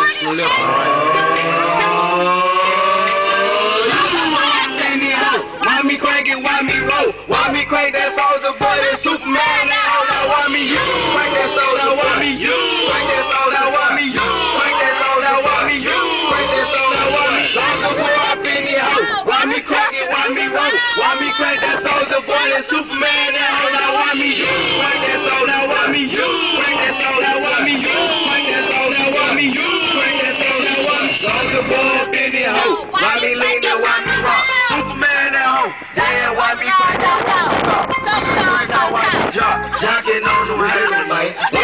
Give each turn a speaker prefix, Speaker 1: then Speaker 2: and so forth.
Speaker 1: extra left and right.
Speaker 2: Why me crank it, why me roll? Why me crank that soldier boy, that Superman? Now why me you? Crank that soda, why me you? Crank that soda, why me you? Crank that soda, why me you? Crank that soda, why me? Soldier boy up in the house. Why me crank it, why me roll? Why me crank that soldier boy, that Superman? Now why me you? Crank that soda, why me you? Crank that soda, why me you? Crank that soda, why me you? Crank that soda, why me? Soldier boy up in the house. Why me lean there, why me rock? Superman at home. Damn, why me crank that? Why me jocking on them haters, man?